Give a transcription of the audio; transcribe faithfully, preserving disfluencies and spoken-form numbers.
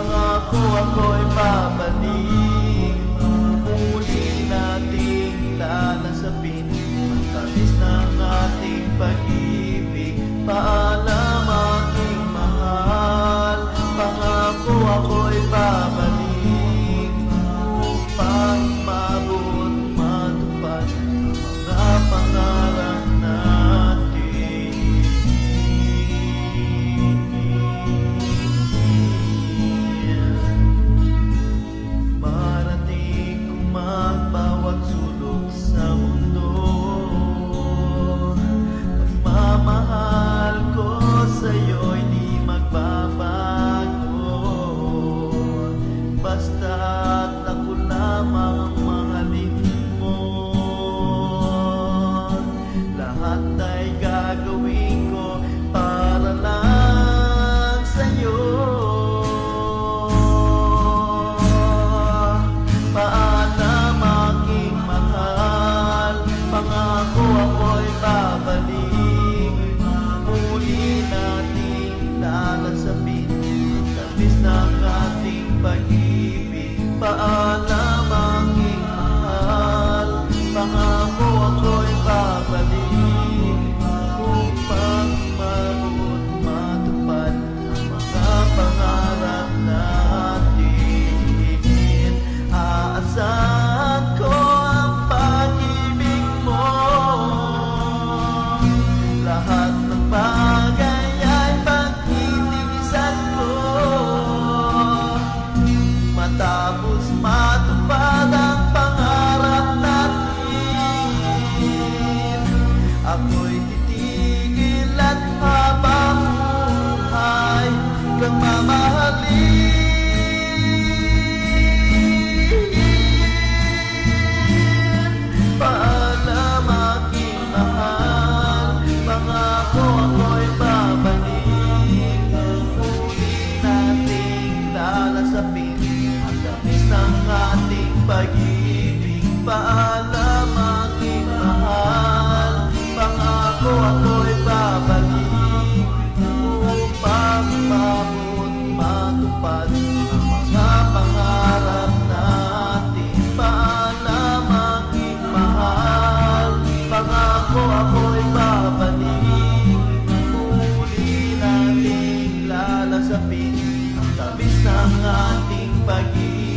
Pangako ako'y babalik, muli nating lalasapin ang tamis ng ating pag-ibig. Paalam aking mahal, pangako ako'y babalik, upang maabot matupad ang mga pangarap natin. Marating kong magbawat sulok sa mundo, pagmamahal ko sa'yo'y di magbabago, basta't ako lamang ang mahalin mo. Lahat ay gagawin ko para lang sa'yo. Paalam aking mahal, pangako ako'y babalik, muli nating lalasapin ang tamis ng ating pag-ibig. Paalam aking mahal, pangako ako'y babalik, upang maabot matupad ang mga pangarap natin. Aasahan ko ang pag-ibig mo, lahat ng bagay ay pagtitigisan ko, matapos matupad ang pangarap natin. Ako'y titigil at habang buhay kang mamahalin. Paalam aking mahal, pangako ako'y babalik, muli nating lalasapin ang tamis ng ating pag-ibig. Paalam aking mahal, pangako ako'y babalik, upang maabot matupad ang mga pangarap natin. Paalam aking mahal, pangako ako'y babalik, muli nating lalasapin ang tamis ng ating pag-ibig.